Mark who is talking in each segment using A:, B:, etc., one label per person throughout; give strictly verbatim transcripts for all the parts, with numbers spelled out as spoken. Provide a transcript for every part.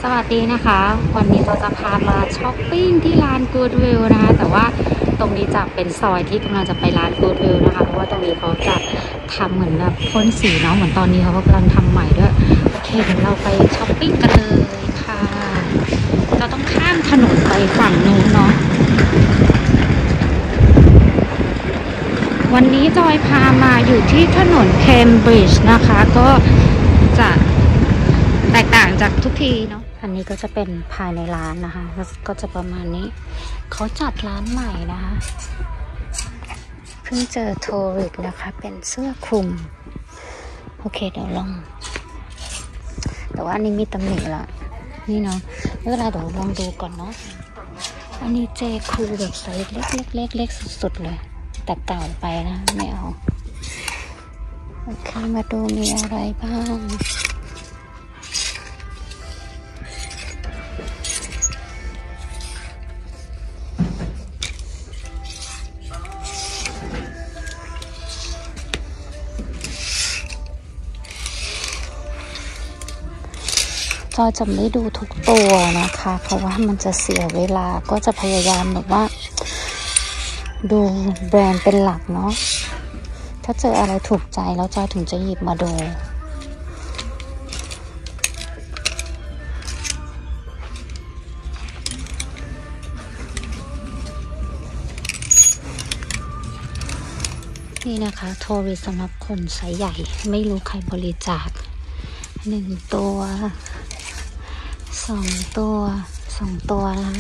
A: สวัสดีนะคะวันนี้เราจะพามาช้อปปิ้งที่ร้าน Goodwill นะคะแต่ว่าตรงนี้จะเป็นซอยที่กำลังจะไปร้าน Goodwill นะคะเพราะว่าตรงนี้เขาจะทำเหมือนแบบพ่นสีเนาะเหมือนตอนนี้เขากำลังทำใหม่ด้วยโอเคเดี๋ยวเราไปช้อปปิ้งกันเลยค่ะเราต้องข้ามถนนไปฝั่งนู้นเนาะวันนี้จอยพามาอยู่ที่ถนนเคมบริดจ์นะคะก็จะแตกต่างจากทุกทีเนาะอันนี้ก็จะเป็นภายในร้านนะคะก็จะประมาณนี้เขาจัดร้านใหม่นะคะเพิ่งเจอโทริกนะคะเป็นเสื้อคลุมโอเคเดี๋ยวลองแต่ว่าอันนี้มีตำหนิละนี่เนาะไม่เป็นไรเดี๋ยวลองดูก่อนเนาะอันนี้เจคูแบบไซส์เล็กเล็กเล็กเล็กสุดๆเลยแต่เก่าไปนะไม่เอาโอเคมาดูมีอะไรบ้างจอยจะไม่ดูทุกตัวนะคะเพราะว่ามันจะเสียเวลาก็จะพยายามแบบว่าดูแบรนด์เป็นหลักเนาะถ้าเจออะไรถูกใจแล้วจอยถึงจะหยิบมาดูนี่นะคะโทรสำหรับคนไซส์ใหญ่ไม่รู้ใครบริจาคหนึ่งตัวสองตัวสองตัวนะ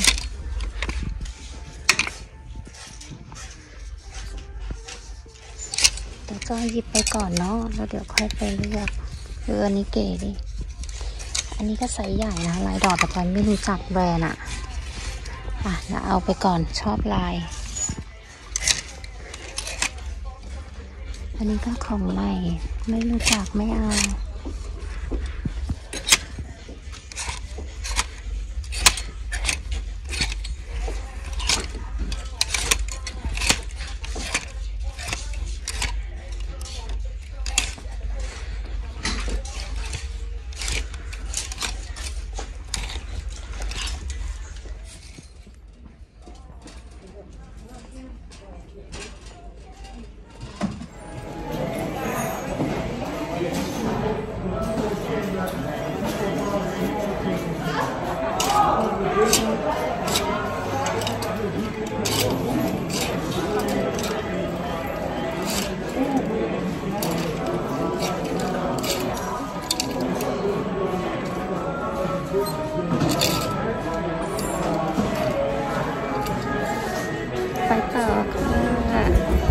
A: เดี๋ยวก็หยิบไปก่อนเนาะแล้วเดี๋ยวค่อยไปเลือกเอออันนี้เก๋ดิอันนี้ก็ไซส์ใหญ่นะลายดอกแต่จอยไม่รู้จักแบรนด์อะอ่ะแล้วเอาไปก่อนชอบลายอันนี้ก็ของใหม่ไม่รู้จักไม่เอาไปต่อค่ะ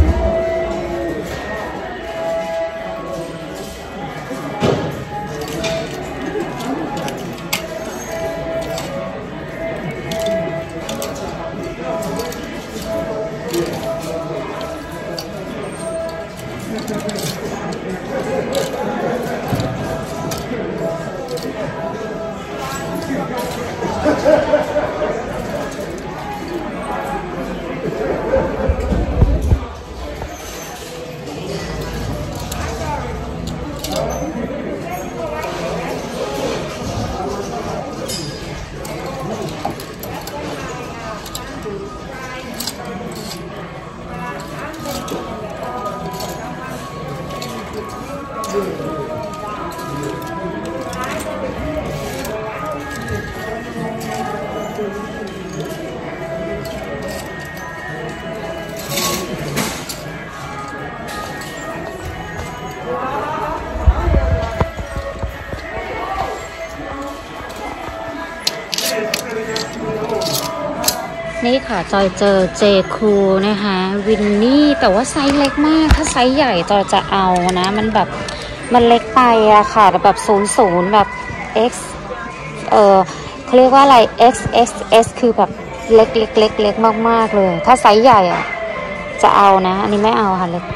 A: นี่ค่ะจอยเจอเจคูนะคะวินนี่แต่ว่าไซส์เล็กมากถ้าไซส์ใหญ่จอยจะเอานะมันแบบมันเล็กไปอะค่ะแต่แบบศูนย์ศูนย์แบบ X เออเขาเรียกว่าอะไร X X S คือแบบเล็กเล็กเล็กเล็กมากๆเลยถ้าไซส์ใหญ่อะจะเอานะอันนี้ไม่เอาค่ะเล็กไป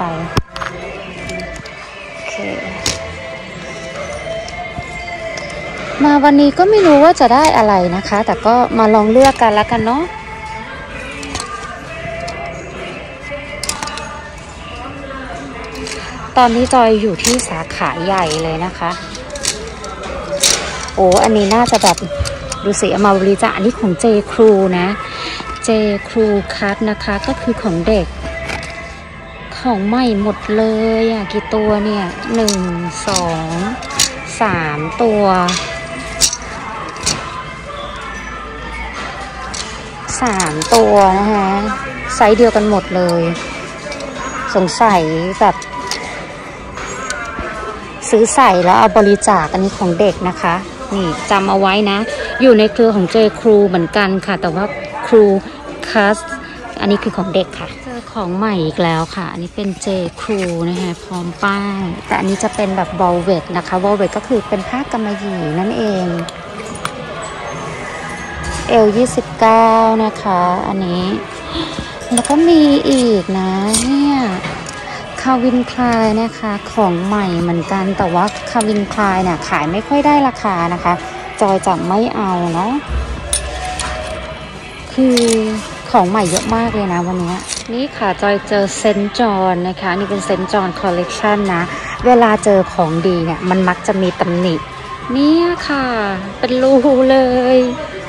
A: โอเคมาวันนี้ก็ไม่รู้ว่าจะได้อะไรนะคะแต่ก็มาลองเลือกกันแล้วกันเนาะตอนนี้จอยอยู่ที่สาขาใหญ่เลยนะคะโอ้อันนี้น่าจะแบบดูสิเอามาบริจาคอันนี้ของ J. Crew นะ J. Crew Cut นะคะก็คือของเด็กของใหม่หมดเลยอ่ะกี่ตัวเนี่ยหนึ่งสองสามตัวสามตัวนะคะไซส์เดียวกันหมดเลยสงสัยแบบซื้อใส่แล้วเอาบริจาคอันนี้ของเด็กนะคะนี่จำเอาไว้นะอยู่ในเครือของ J. Crew เหมือนกันค่ะแต่ว่า Crew Cut อันนี้คือของเด็กค่ะเจอของใหม่อีกแล้วค่ะอันนี้เป็น J. Crew นะคะพร้อมป้ายแต่อันนี้จะเป็นแบบ Velvet นะคะ Velvet ก็คือเป็นผ้ากำมะหยี่นั่นเองเอลยี่สิบเก้านะคะอันนี้แล้วก็มีอีกนะเนี่ยคาวินคลายนะคะของใหม่เหมือนกันแต่ว่าคาวินคลายเนี่ยขายไม่ค่อยได้ราคานะคะจอยจะไม่เอาเนาะคือของใหม่เยอะมากเลยนะวันนี้นี่ค่ะจอยเจอเซนจอนนะคะนี่เป็นเซนจอนคอลเลกชันนะเวลาเจอของดีเนี่ยมันมักจะมีตำหนิเนี่ยค่ะเป็นรูเลย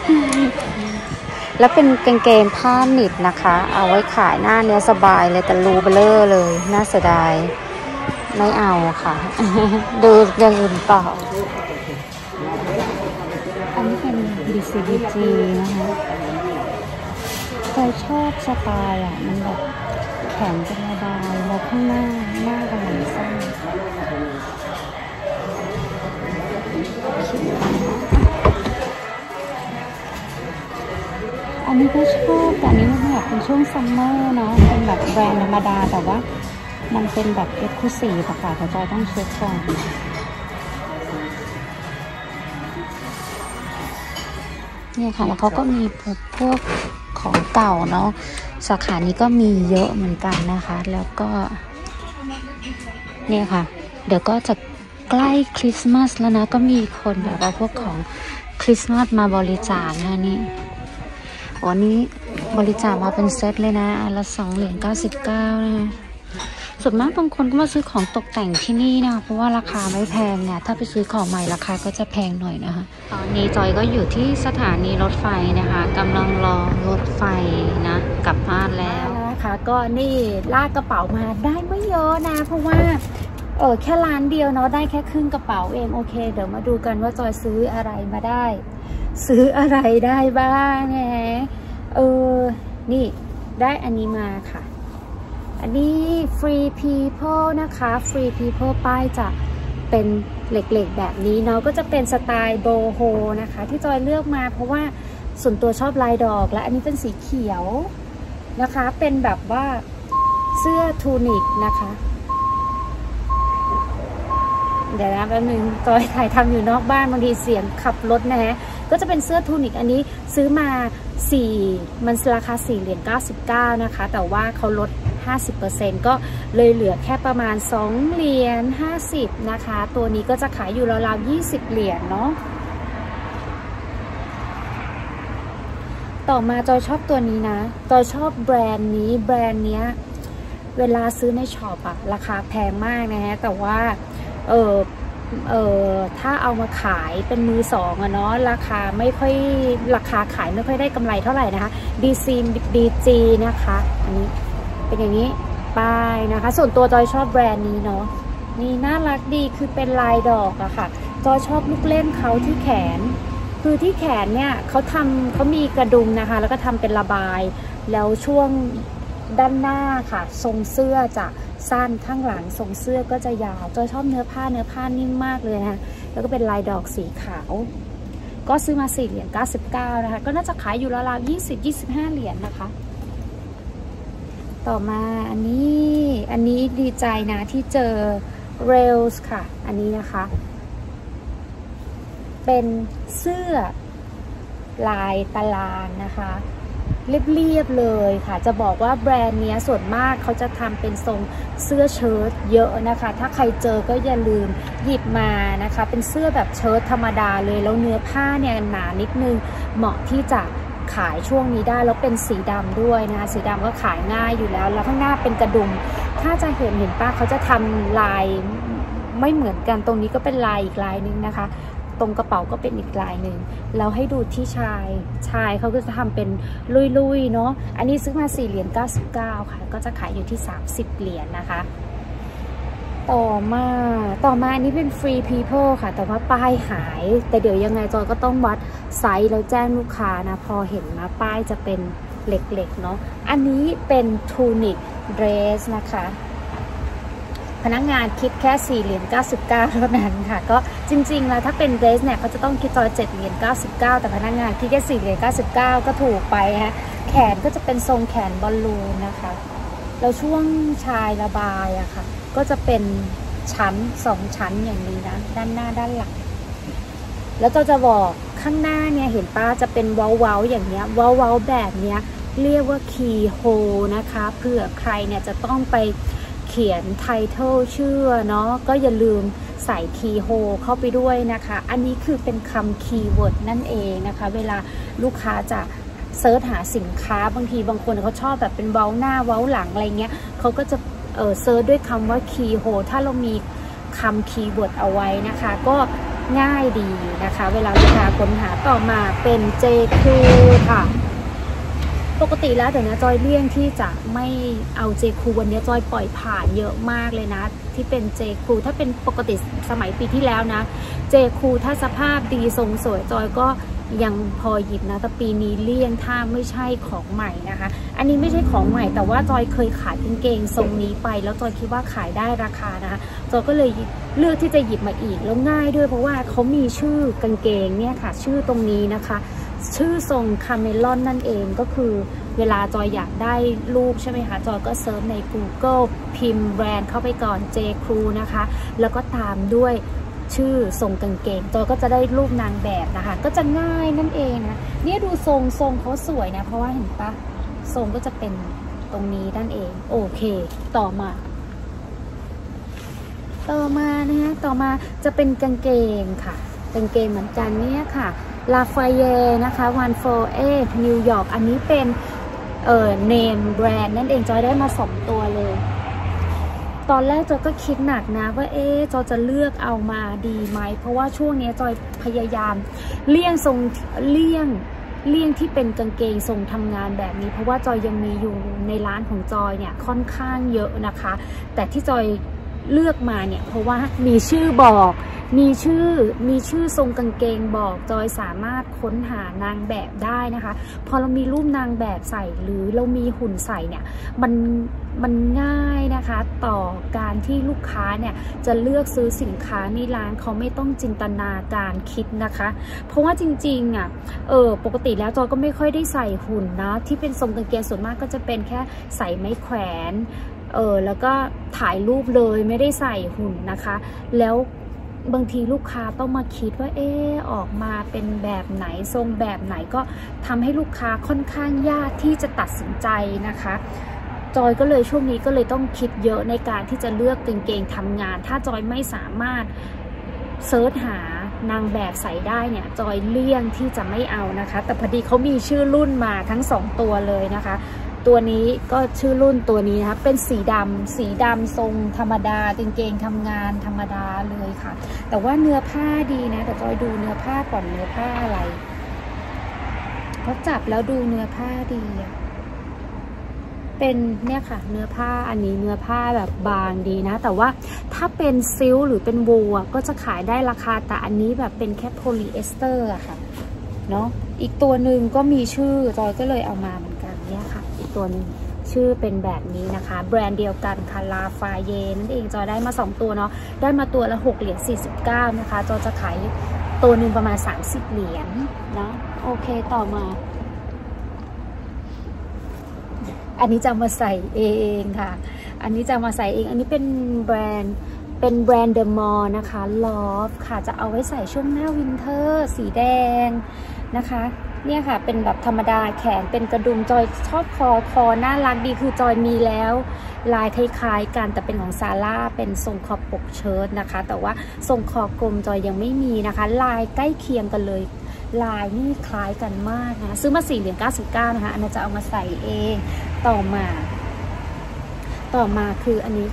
A: แล้วเป็นกางเกงผ้าหนิบนะคะเอาไว้ขายหน้าเนื้อสบายเลยแต่รูเบลอเลยน่าเสียดายไม่เอาค่ะ ดูอย่างอื่นเปล่าอันนี้เป็น บี ซี บี จี นะคะใครชอบสไตล์อ่ะมันแบบแข็งจะระบายแล้วข้างหน้าหน้ากระหล่ำสั้นอันนี้ก็ชอบแต่อันนี้มันแบบเป็นช่วงซัมเมอร์เนาะเป็นแบบแบรนด์ธรรมดาแต่ว่ามันเป็นแบบเอ็กซ์คลูซีฟค่ะแต่จอยต้องเช็คก่อนเนี่ยค่ะแล้วเขาก็มีพวกของเก่าเนาะสาขานี้ก็มีเยอะเหมือนกันนะคะแล้วก็เนี่ยค่ะเดี๋ยวก็จะใกล้คริสต์มาสแล้วนะก็มีคนแบบว่าพวกของคริสต์มาสมาบริจาคนะนี่วันนี้บริจาคมาเป็นเซตเลยนะอันละสองเหรียญเก้าสิบเก้านะคะส่วนมากบางคนก็มาซื้อของตกแต่งที่นี่นะคะเพราะว่าราคาไม่แพงเนี่ยถ้าไปซื้อของใหม่ราคาก็จะแพงหน่อยนะคะตอนนี้จอยก็อยู่ที่สถานีรถไฟนะคะกำลังรอรถไฟนะกลับบ้านแล้วนะคะก็นี่ลากกระเป๋ามาได้ไม่เยอะนะเพราะว่าเออแค่ร้านเดียวเนาะได้แค่ครึ่งกระเป๋าเองโอเคเดี๋ยวมาดูกันว่าจอยซื้ออะไรมาได้ซื้ออะไรได้บ้างไงเออนี่ได้อันนี้มาค่ะอันนี้ Free People นะคะ Free People ป้ายจะเป็นเหล็กๆแบบนี้เนาะก็จะเป็นสไตล์โบโฮนะคะที่จอยเลือกมาเพราะว่าส่วนตัวชอบลายดอกและอันนี้เป็นสีเขียวนะคะเป็นแบบว่าเสื้อทูนิกนะคะเดี๋ยวนะแป๊บนึงจอยถ่ายทำอยู่นอกบ้านบางทีเสียงขับรถนะฮะก็จะเป็นเสื้อทูนิกอันนี้ซื้อมาสี่มันราคาสี่เหรียญเก้าสิบเก้านะคะแต่ว่าเขาลด ห้าสิบเปอร์เซ็นต์ ก็เลยเหลือแค่ประมาณสองเหรียญห้าสิบนะคะตัวนี้ก็จะขายอยู่ราวๆยี่สิบเหรียญเนาะต่อมาจอยชอบตัวนี้นะจอยชอบแบรนด์นี้แบรนด์เนี้ยเวลาซื้อในช็อปอะราคาแพงมากนะฮะแต่ว่าเออเออถ้าเอามาขายเป็นมือสองอะเนาะราคาไม่ค่อยราคาขายไม่ค่อยได้กำไรเท่าไหร่นะคะ ดี ซี บี จี นะคะอันนี้เป็นอย่างนี้ป้ายนะคะส่วนตัวจอยชอบแบรนด์นี้เนาะนี่น่ารักดีคือเป็นลายดอกอะค่ะจอยชอบลูกเล่นเขาที่แขนคือที่แขนเนี่ยเขาทำเขามีกระดุมนะคะแล้วก็ทำเป็นระบายแล้วช่วงด้านหน้าค่ะทรงเสื้อจะสั้นข้างหลังทรงเสื้อก็จะยาวจอยชอบเนื้อผ้าเนื้อผ้านิ่มมากเลยนะแล้วก็เป็นลายดอกสีขาวก็ซื้อมาสี่เหรียญเก้าสิบเก้านะคะก็น่าจะขายอยู่ราวๆยี่สิบ ยี่สิบห้าเหรียญนะคะต่อมาอันนี้อันนี้ดีใจนะที่เจอ Rails ค่ะอันนี้นะคะเป็นเสื้อลายตารางนะคะเรียบๆเลยค่ะจะบอกว่าแบรนด์นี้ส่วนมากเขาจะทำเป็นทรงเสื้อเชิ้ตเยอะนะคะถ้าใครเจอก็อย่าลืมหยิบมานะคะเป็นเสื้อแบบเชิ้ตธรรมดาเลยแล้วเนื้อผ้าเนี่ยหนานิดนึงเหมาะที่จะขายช่วงนี้ได้แล้วเป็นสีดำด้วยนะคะสีดำก็ขายง่ายอยู่แล้วแล้วข้างหน้าเป็นกระดุมถ้าจะเห็นเห็นป้าเขาจะทำลายไม่เหมือนกันตรงนี้ก็เป็นลายอีกลายนึงนะคะตรงกระเป๋าก็เป็นอีกลายหนึ่งเราให้ดูที่ชายชายเขาก็จะทำเป็นลุยๆเนาะอันนี้ซื้อมาสี่เหรียญเก้าสิบเก้าค่ะก็จะขายอยู่ที่สามสิบเหรียญนะคะต่อมาต่อมาอันนี้เป็น free people ค่ะแต่ว่าป้ายหายแต่เดี๋ยวยังไงจอยก็ต้องวัดไซส์แล้วแจ้งลูกค้านะพอเห็นนะป้ายจะเป็นเหล็กๆเนาะอันนี้เป็น tunic dress นะคะพนักงานคิดแค่สี่เหรียญเก้าสิบเก้าเท่านั้นค่ะก็จริงๆแล้วถ้าเป็นเดรสเนี่ยเขาจะต้องคิดจอยเจ็ดเหรียญเก้าสิบเก้าแต่พนักงานคิดแค่สี่เหรียญเก้าสิบเก้าก็ถูกไปฮะแขนก็จะเป็นทรงแขนบอลลูนนะคะแล้วช่วงชายระบายอะค่ะก็จะเป็นชั้นสองชั้นอย่างนี้นะด้านหน้าด้านหลังแล้วก็จะบอกข้างหน้าเนี่ยเห็นป้าจะเป็นเว้าๆอย่างเนี้ยเว้าๆแบบเนี้ยเรียกว่าคีย์โฮนะคะเผื่อใครเนี่ยจะต้องไปเขียนไทเทิลชื่อเนาะก็อย่าลืมใส่คีย์โฮเข้าไปด้วยนะคะอันนี้คือเป็นคำคีย์เวิร์ดนั่นเองนะคะเวลาลูกค้าจะเซิร์ชหาสินค้าบางทีบางคนเขาชอบแบบเป็นเว้าหน้าเว้าหลังอะไรเงี้ยเขาก็จะเออเซิร์ชด้วยคำว่าคีย์โฮถ้าเรามีคำคีย์เวิร์ดเอาไว้นะคะก็ง่ายดีนะคะเวลาลูกค้าค้นหาต่อมาเป็น เจ คิว ค่ะปกติแล้วเดี๋ยวนี้จอยเลี่ยงที่จะไม่เอา เจ คิว วันนี้จอยปล่อยผ่านเยอะมากเลยนะที่เป็น เจ คิว ถ้าเป็นปกติสมัยปีที่แล้วนะ เจ คิว ถ้าสภาพดีทรงสวยจอยก็ยังพอหยิบนะแต่ปีนี้เลี่ยงถ้าไม่ใช่ของใหม่นะคะอันนี้ไม่ใช่ของใหม่แต่ว่าจอยเคยขายกางเกงทรงนี้ไปแล้วจอยคิดว่าขายได้ราคานะคะจอยก็เลยเลือกที่จะหยิบมาอีกแล้วง่ายด้วยเพราะว่าเขามีชื่อกางเกงเนี่ยค่ะชื่อตรงนี้นะคะชื่อทรงคาเมลอนนั่นเองก็คือเวลาจอยอยากได้รูปใช่ไหมคะจอยก็เซิร์ชใน Google พิมพ์แบรนด์เข้าไปก่อน เจ คิว นะคะแล้วก็ตามด้วยชื่อทรงกางเกงจอยก็จะได้รูปนางแบบนะคะก็จะง่ายนั่นเองนะเนี่ยดูทรงทรงเขาสวยนะเพราะว่าเห็นปะทรงก็จะเป็นตรงนี้นั่นเองโอเคต่อมาต่อมานะคะต่อมาจะเป็นกางเกงค่ะกางเกงเหมือนกันเนี่ยค่ะลาฟายเยนะคะวันโฟเอนิวยอร์กอันนี้เป็นเอ่อเนมแบรนด์นั่นเองจอยได้มาสองตัวเลยตอนแรกจอยก็คิดหนักนะว่าเอ๊ะจอยจะเลือกเอามาดีไหมเพราะว่าช่วงนี้จอยพยายามเลี่ยงทรงเลี่ยงเลี่ยงที่เป็นกางเกงทรงทำงานแบบนี้เพราะว่าจอยยังมีอยู่ในร้านของจอยเนี่ยค่อนข้างเยอะนะคะแต่ที่จอยเลือกมาเนี่ยเพราะว่ามีชื่อบอกมีชื่อมีชื่อทรงกางเกงบอกจอยสามารถค้นหานางแบบได้นะคะพอเรามีรูปนางแบบใส่หรือเรามีหุ่นใส่เนี่ยมันมันง่ายนะคะต่อการที่ลูกค้าเนี่ยจะเลือกซื้อสินค้าในร้านเขาไม่ต้องจินตนาการคิดนะคะเพราะว่าจริงๆอ่ะเออปกติแล้วจอยก็ไม่ค่อยได้ใส่หุ่นนะที่เป็นทรงกางเกงส่วนมากก็จะเป็นแค่ใส่ไม้แขวนเออแล้วก็ถ่ายรูปเลยไม่ได้ใส่หุ่นนะคะแล้วบางทีลูกค้าต้องมาคิดว่าเออออกมาเป็นแบบไหนทรงแบบไหนก็ทำให้ลูกค้าค่อนข้างยากที่จะตัดสินใจนะคะจอยก็เลยช่วงนี้ก็เลยต้องคิดเยอะในการที่จะเลือกกางเกงทำงานถ้าจอยไม่สามารถเซิร์ชหานางแบบใส่ได้เนี่ยจอยเลี่ยงที่จะไม่เอานะคะแต่พอดีเขามีชื่อรุ่นมาทั้งสองตัวเลยนะคะตัวนี้ก็ชื่อรุ่นตัวนี้นะคะเป็นสีดำสีดำทรงธรรมดากางเกงทำงานธรรมดาเลยค่ะแต่ว่าเนื้อผ้าดีนะแต่จอยดูเนื้อผ้าก่อนเนื้อผ้าอะไรเพราะจับแล้วดูเนื้อผ้าดีอะเป็นเนี่ยค่ะเนื้อผ้าอันนี้เนื้อผ้าแบบบางดีนะแต่ว่าถ้าเป็นซิลหรือเป็นวูลก็จะขายได้ราคาแต่อันนี้แบบเป็นแค่โพลีเอสเตอร์อะค่ะเนาะอีกตัวหนึ่งก็มีชื่อจอยก็เลยเอามาเหมือนกันเนี่ยค่ะอีกตัวหนึ่งชื่อเป็นแบบนี้นะคะแบรนด์เดียวกันค่ะลาฟายเยนั่นเองจอยได้มาสองตัวเนาะได้มาตัวละหกเหรียญสี่สิบเก้านะคะจอยจะขายตัวหนึ่งประมาณสามสิบเหรียญเนาะโอเคต่อมาอันนี้จะมาใส่เองค่ะอันนี้จะมาใส่เองอันนี้เป็นแบรนด์เป็นแบรนด์เดอะมอลล์นะคะลอฟค่ะจะเอาไว้ใส่ช่วงหน้าวินเทอร์สีแดงนะคะเนี่ยค่ะเป็นแบบธรรมดาแขนเป็นกระดุมจอยชอบคอคอน่ารักดีคือจอยมีแล้วลายคล้ายๆกันแต่เป็นของซาร่าเป็นทรงคอปกเชิ้ตนะคะแต่ว่าทรงคอกลมจอยยังไม่มีนะคะลายใกล้เคียงกันเลยลายนี่คล้ายกันมากนะซื้อมาสี่เหรียญเก้าสิบเก้านะคะอันนั้นจะเอามาใส่เองต่อมาต่อมาคืออันนี้ค่ะ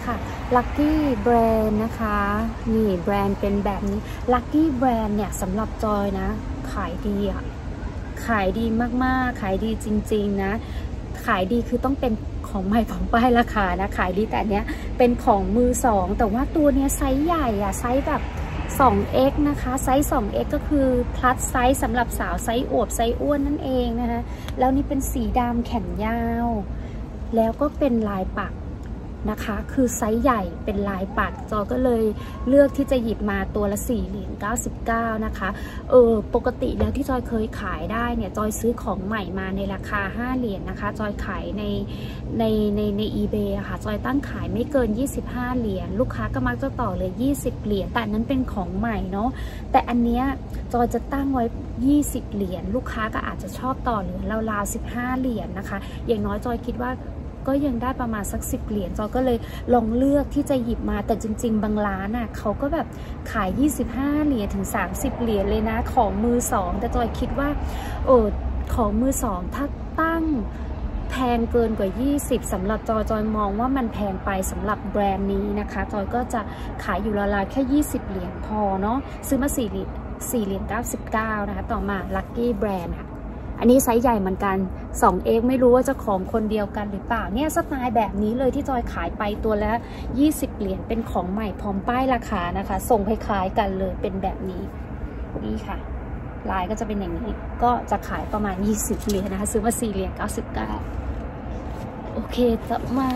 A: Lucky Brand นะคะนี่แบรนด์เป็นแบบนี้ Lucky Brand เนี่ยสำหรับจอยนะขายดีอะขายดีมากๆขายดีจริงๆนะขายดีคือต้องเป็นของใหม่ของป้ายราคานะขายดีแต่เนี้ยเป็นของมือสองแต่ว่าตัวเนี้ยไซส์ใหญ่อะไซส์แบบ สองเอ็กซ์ นะคะไซส์ สองเอ็กซ์ ก็คือ plus ไซส์สำหรับสาวไซส์อวบไซส์อ้วนนั่นเองนะคะแล้วนี่เป็นสีดำแขนยาวแล้วก็เป็นลายปักนะคะคือไซส์ใหญ่เป็นลายปักจอยก็เลยเลือกที่จะหยิบมาตัวละสี่เหรียญเก้าสิบเก้านะคะเออปกติแล้วที่จอยเคยขายได้เนี่ยจอยซื้อของใหม่มาในราคาห้าเหรียญ นะคะจอยขายในในในใน eBay อะค่ะจอยตั้งขายไม่เกินยี่สิบห้าเหรียญลูกค้าก็มักจะต่อเลยยี่สิบเหรียญแต่นั้นเป็นของใหม่เนาะแต่อันเนี้ยจอยจะตั้งไว้ยี่สิบเหรียญลูกค้าก็อาจจะชอบต่อเหลือราวๆสิบห้าเหรียญนะคะอย่างน้อยจอยคิดว่าก็ยังได้ประมาณสักสิบเหรียญจอยก็เลยลองเลือกที่จะหยิบมาแต่จริงๆบางร้านน่ะเขาก็แบบขายยี่สิบห้าเหรียญถึงสามสิบเหรียญเลยนะของมือสองแต่จอยคิดว่าโอ้ของมือสองถ้าตั้งแพงเกินกว่ายี่สิบสำหรับจอยจอยมองว่ามันแพงไปสำหรับแบรนด์นี้นะคะจอยก็จะขายอยู่ราวๆแค่ยี่สิบเหรียญพอเนาะซื้อมาสี่เหรียญสี่เหรียญเก้าสิบเก้านะคะต่อมา Lucky Brand ค่ะอันนี้ไซส์ใหญ่เหมือนกัน สองเอ็กซ์ ไม่รู้ว่าจะของคนเดียวกันหรือเปล่าเนี่ยสไตล์แบบนี้เลยที่จอยขายไปตัวละยี่สิบเหรียญเป็นของใหม่พร้อมป้ายราคานะคะส่งคล้ายๆกันเลยเป็นแบบนี้นี่ค่ะลายก็จะเป็นอย่างนี้ก็จะขายประมาณยี่สิบเหรียญนะคะซื้อมาสี่เหรียญเก้าสิบเก้าโอเคต่อมา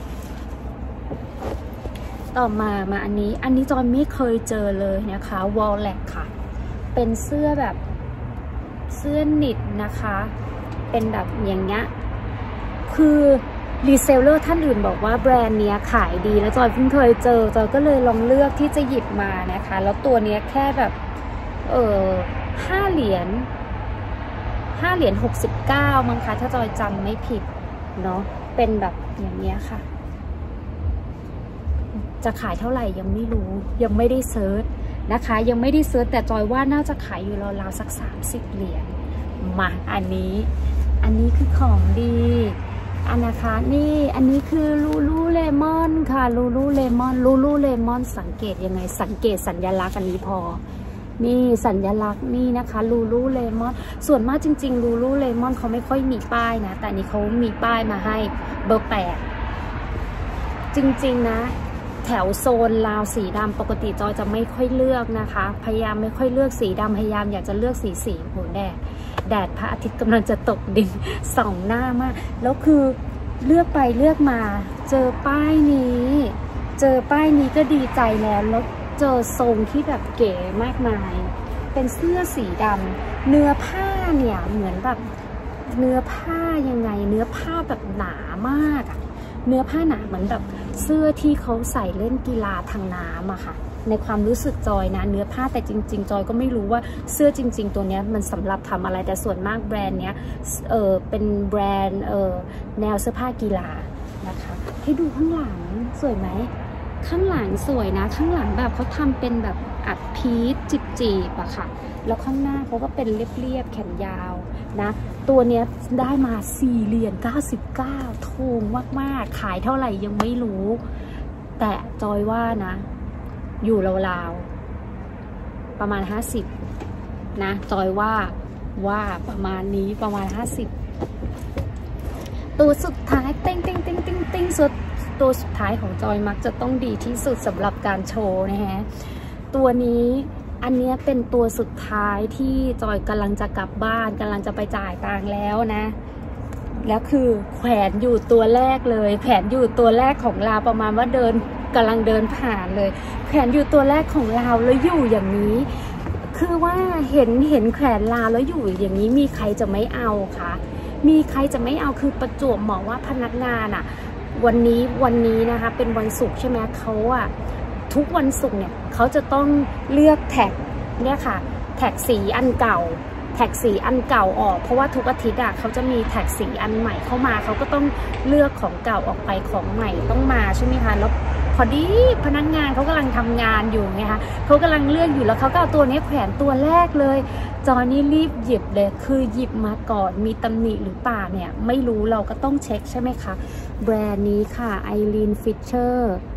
A: ต่อมามาอันนี้อันนี้จอยไม่เคยเจอเลยนะคะวอลเล็ตค่ะเป็นเสื้อแบบเสื้อนิดนะคะเป็นแบบอย่างเงี้ยคือรีเซลเลอร์ท่านอื่นบอกว่าแบรนด์เนี้ยขายดีแล้วจอยเพิ่งเคยเจอจอยก็เลยลองเลือกที่จะหยิบมานะคะแล้วตัวเนี้ยแค่แบบเออห้าเหรียญห้าเหรียญหกสิบเก้ามั้งคะถ้าจอยจำไม่ผิดเนาะเป็นแบบอย่างเงี้ยค่ะจะขายเท่าไหร่ยังไม่รู้ยังไม่ได้เซิร์ชนะคะยังไม่ได้เซิร์ชแต่จอยว่าน่าจะขายอยู่ราวๆสักสามสิบเหรียญมาอันนี้อันนี้คือของดีอันนะคะนี่อันนี้คือลูลูเลมอนค่ะลูลูเลมอนลูลูเลมอนสังเกตยังไงสังเกตสัญลักษณ์อันนี้พอนี่สัญลักษณ์นี่นะคะลูลูเลมอนส่วนมากจริงๆลูลูเลมอนเขาไม่ค่อยมีป้ายนะแต่นี้เขามีป้ายมาให้เบอร์แปดจริงๆนะแถวโซนราวสีดำปกติจอยจะไม่ค่อยเลือกนะคะพยายามไม่ค่อยเลือกสีดำพยายามอยากจะเลือกสีสีโหแดดแดดพระอาทิตย์กำลังจะตกดินส่องหน้ามากแล้วคือเลือกไปเลือกมาเจอป้ายนี้เจอป้ายนี้ก็ดีใจแล้วแล้วเจอทรงที่แบบเก๋มากมายเป็นเสื้อสีดำเนื้อผ้าเนี่ยเหมือนแบบเนื้อผ้ายังไงเนื้อผ้าแบบหนามากอะเนื้อผ้าหนาเหมือนแบบเสื้อที่เขาใส่เล่นกีฬาทางน้ำอะค่ะในความรู้สึกจอยนะเนื้อผ้าแต่จริงๆจอยก็ไม่รู้ว่าเสื้อจริงๆตัวเนี้ยมันสำหรับทำอะไรแต่ส่วนมากแบรนด์เนี้ยเออเป็นแบรนด์เออแนวเสื้อผ้ากีฬานะคะให้ดูข้างหลังสวยไหมข้างหลังสวยนะข้างหลังแบบเขาทำเป็นแบบอัดพีชจีบๆอะค่ะแล้วข้างหน้าเขาก็เป็นเรียบๆแขนยาวนะตัวเนี้ยได้มาสี่เหรียญเก้าสิบเก้าถูกมากๆขายเท่าไหร่ยังไม่รู้แต่จอยว่านะอยู่ราวๆประมาณห้าสิบนะจอยว่าว่าประมาณนี้ประมาณห้าสิบตัวสุดท้ายเต้งเต้งเต้งเต้งเต้งสุดตัวสุดท้ายของจอยมักจะต้องดีที่สุดสำหรับการโชว์นะฮะตัวนี้อันนี้เป็นตัวสุดท้ายที่จอยกำลังจะกลับบ้านกำลังจะไปจ่ายตังค์แล้วนะแล้วคือแขวนอยู่ตัวแรกเลยแขวนอยู่ตัวแรกของเราประมาณว่าเดินกำลังเดินผ่านเลยแขวนอยู่ตัวแรกของเราแล้วอยู่อย่างนี้คือว่าเห็นเห็นแขวนลาแล้วอยู่อย่างนี้มีใครจะไม่เอาคะมีใครจะไม่เอาคือประจวบเหมาะว่าพนักงานอะวันนี้วันนี้นะคะเป็นวันศุกร์ใช่ไหมเขาอะทุกวันศุกร์เนี่ยเขาจะต้องเลือกแท็กเนี่ยค่ะแท็กสีอันเก่าแท็กสีอันเก่าออกเพราะว่าทุกอาทิตย์อะเขาจะมีแท็กสีอันใหม่เข้ามาเขาก็ต้องเลือกของเก่าออกไปของใหม่ต้องมาใช่ไหมคะแล้วพอดีพนักงานเขากำลังทำงานอยู่ไงคะเขากำลังเลือกอยู่แล้วเขาก็เอาตัวนี้แขวนตัวแรกเลยจอนี่รีบหยิบเลยคือหยิบมาก่อนมีตำหนิหรือเปล่าเนี่ยไม่รู้เราก็ต้องเช็คใช่ไหมคะแบรนด์นี้ค่ะไอรีนฟิชเชอร์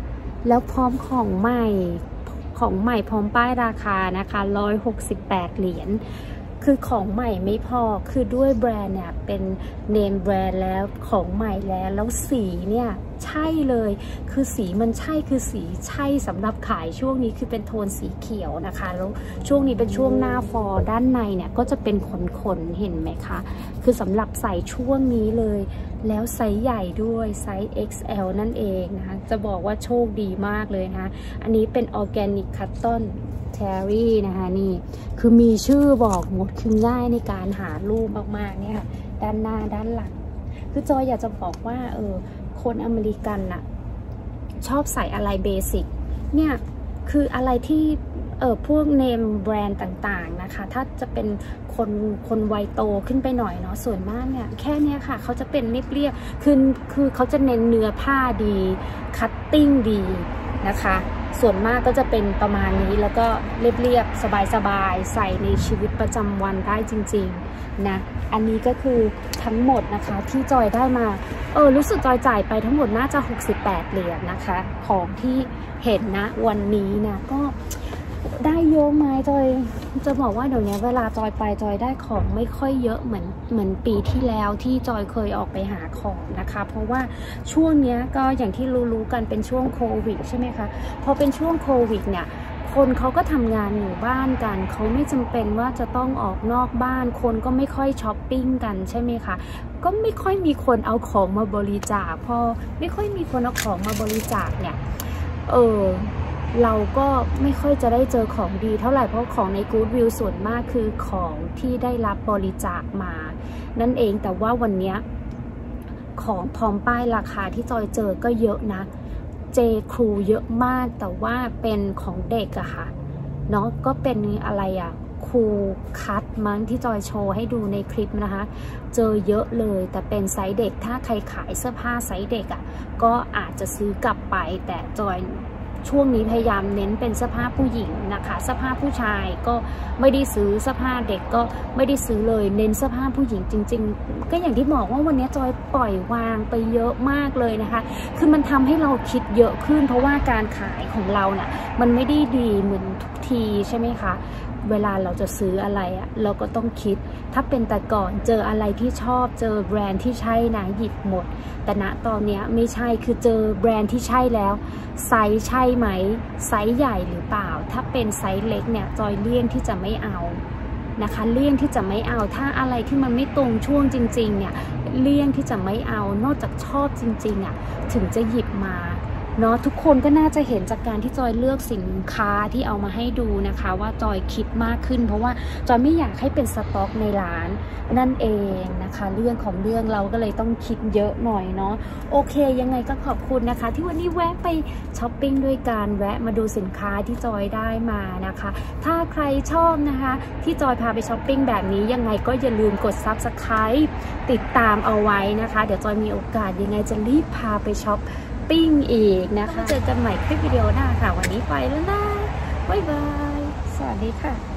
A: แล้วพร้อมของใหม่ของใหม่พร้อมป้ายราคานะคะหนึ่งร้อยหกสิบแปดเหรียญคือของใหม่ไม่พอคือด้วยแบรนด์เนี่ยเป็นเนมแบรนด์แล้วของใหม่แล้วแล้วสีเนี่ยใช่เลยคือสีมันใช่คือสีใช่สำหรับขายช่วงนี้คือเป็นโทนสีเขียวนะคะแล้วช่วงนี้เป็นช่วงหน้าฟอร์ด้านในเนี่ยก็จะเป็นขนๆเห็นไหมคะคือสำหรับใส่ช่วงนี้เลยแล้วไซส์ใหญ่ด้วยไซส์ เอ็กซ์ แอล นั่นเองนะคะจะบอกว่าโชคดีมากเลยนะคะอันนี้เป็นออร์แกนิกคัตตอนเทอรี่นะคะนี่คือมีชื่อบอกหมดคือง่ายในการหารูปมากๆเนี่ยค่ะด้านหน้าด้านหลังคือจอยอยากจะบอกว่าเออคนอเมริกันน่ะชอบใส่อะไรเบสิกเนี่ยคืออะไรที่เออพวกเนมแบรนด์ต่างๆนะคะถ้าจะเป็นคนคนวัยโตขึ้นไปหน่อยเนาะส่วนมากเนี่ยแค่เนี้ยค่ะเขาจะเป็นเรียบๆคือคือเขาจะเน้นเนื้อผ้าดีคัตติ้งดีนะคะส่วนมากก็จะเป็นประมาณนี้แล้วก็เรียบๆสบายๆใส่ในชีวิตประจำวันได้จริงๆนะอันนี้ก็คือทั้งหมดนะคะที่จอยได้มาเออรู้สึกจอยจ่ายไปทั้งหมดน่าจะหกสิบแปดเหรียญนะคะของที่เห็นนะวันนี้นะก็ได้เยอะไหมจอยจะบอกว่าเดี๋ยวนี้เวลาจอยไปจอยได้ของไม่ค่อยเยอะเหมือนเหมือนปีที่แล้วที่จอยเคยออกไปหาของนะคะเพราะว่าช่วงนี้ก็อย่างที่รู้ๆกันเป็นช่วงโควิดใช่ไหมคะพอเป็นช่วงโควิดเนี่ยคนเขาก็ทำงานอยู่บ้านกันเขาไม่จำเป็นว่าจะต้องออกนอกบ้านคนก็ไม่ค่อยช้อปปิ้งกันใช่ไหมคะก็ไม่ค่อยมีคนเอาของมาบริจาคพอไม่ค่อยมีคนเอาของมาบริจาคเนี่ยเออเราก็ไม่ค่อยจะได้เจอของดีเท่าไหร่เพราะของใน Goodwill ส่วนมากคือของที่ได้รับบริจาคมานั่นเองแต่ว่าวันนี้ของพร้อมป้ายราคาที่จอยเจอก็เยอะนะเจครูเยอะมากแต่ว่าเป็นของเด็กอะค่ะเนาะก็เป็นอะไรอะครูคัทมั้งที่จอยโชว์ให้ดูในคลิปนะคะเจอเยอะเลยแต่เป็นไซส์เด็กถ้าใครขายเสื้อผ้าไซส์เด็กอะก็อาจจะซื้อกลับไปแต่จอยช่วงนี้พยายามเน้นเป็นเสื้อผ้าผู้หญิงนะคะเสื้อผ้าผู้ชายก็ไม่ได้ซื้อเสื้อผ้าเด็กก็ไม่ได้ซื้อเลยเน้นเสื้อผ้าผู้หญิงจริงๆก็อย่างที่บอกว่าวันนี้จอยปล่อยวางไปเยอะมากเลยนะคะคือมันทำให้เราคิดเยอะขึ้นเพราะว่าการขายของเราเนี่ยมันไม่ได้ดีเหมือนทุกทีใช่ไหมคะเวลาเราจะซื้ออะไรอะเราก็ต้องคิดถ้าเป็นแต่ก่อนเจออะไรที่ชอบเจอแบรนด์ที่ใช่นะหยิบหมดแต่ณตอนนี้ไม่ใช่คือเจอแบรนด์ที่ใช่แล้วไซส์ใช่ไหมไซส์ใหญ่หรือเปล่าถ้าเป็นไซส์เล็กเนี่ยจอยเลี่ยงที่จะไม่เอานะคะเลี่ยงที่จะไม่เอาถ้าอะไรที่มันไม่ตรงช่วงจริงๆเนี่ยเลี่ยงที่จะไม่เอานอกจากชอบจริงๆอ่ะถึงจะหยิบมาเนาะทุกคนก็น่าจะเห็นจากการที่จอยเลือกสินค้าที่เอามาให้ดูนะคะว่าจอยคิดมากขึ้นเพราะว่าจอยไม่อยากให้เป็นสต็อกในร้านนั่นเองนะคะเรื่องของเรื่องเราก็เลยต้องคิดเยอะหน่อยเนาะโอเคยังไงก็ขอบคุณนะคะที่วันนี้แวะไปช้อปปิ้งด้วยการแวะมาดูสินค้าที่จอยได้มานะคะถ้าใครชอบนะคะที่จอยพาไปช้อปปิ้งแบบนี้ยังไงก็อย่าลืมกด ซับสไครบ์ ติดตามเอาไว้นะคะเดี๋ยวจอยมีโอกาสยังไงจะรีบพาไปช้อปปิ้งอีกนะคะเจอกันใหม่คลิปวิดีโอหน้าค่ะวันนี้ไปแล้วนะบ๊ายบายสวัสดีค่ะ